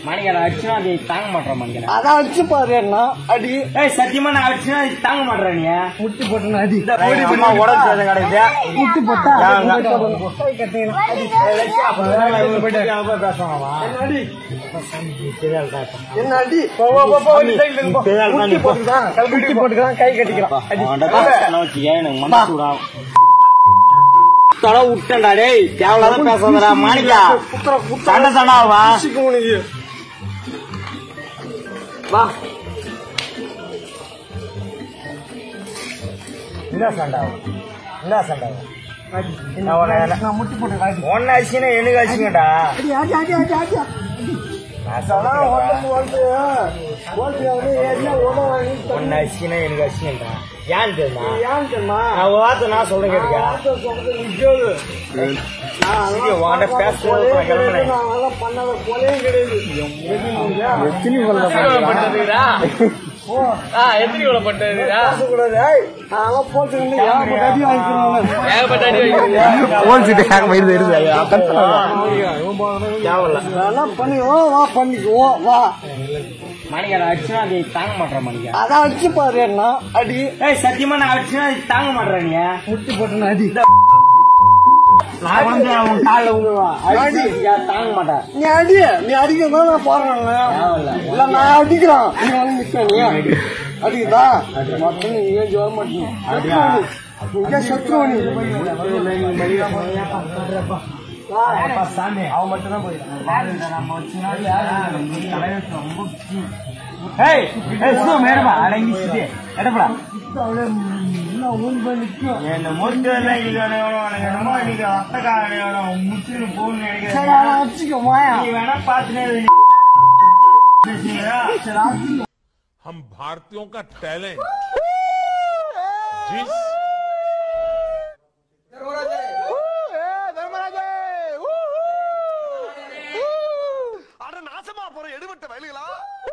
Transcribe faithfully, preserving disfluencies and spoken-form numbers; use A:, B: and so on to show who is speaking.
A: மணிக்கா அடிச்சுனா அது தாங்க மாட்டேன் மணிக்கா.
B: அதான் அடிச்சு பாரு அண்ணா அடி.
A: ஏய் சத்தியமா நான் அடிச்சுனா அது தாங்க மாட்டேன். நீ
B: முட்டி போட்டு அடி
A: உடம்பு சேதம் கிடையாது.
B: முட்டி போட்டா என்ன அடி முட்டி போட்டுக்கலாம் கை கட்டிக்கலாம்
A: விட்டா டேய் தேவையில்லாத பேசாதடா மாணிக்கா. சண்டை சண்டை வா வா என்ன சண்டை என்ன சண்டை
B: முட்டி போட்டு
A: ஒன்னு ஆச்சுன்னா எனக்கு ஆச்சுங்கடா. ஒன்னு ஆச்சுன்னா எனக்கு ஆச்சுங்கடா. ஏன்னு தெரியுமா நான் வார்த்தை நான் சொல்றேன் கேட்டியா எத்தனை கொலை பட்டதுடா மணிக்கா அடிச்சுனா அது தாங்க மாட்டேன். மணிக்கா
B: அதான் அடிச்சு பாரு அண்ணா அடி.
A: ஏய் சத்தியமா நான் அடிச்சுனா அது தாங்க மாட்டேன். நீ
B: முட்டி போட்டு அடி
A: நான் வந்து அவன் காலில் விழுவான் தாங்க மாட்டேன்.
B: நீ அடி நீ அடிக்கிறதா நான் போறேன் இல்ல நான் அடிக்கிறான் நீ வந்து நிக்க நீ அடிக்குதா மொத்தம் நீ ஏன் ஜோர மாட்டேன் சத்ருவணி அவன் மட்டும் தான்
C: हम भारतीयों का टैलेंट जिस நாசமா போற எடுபட்ட வயலுகளா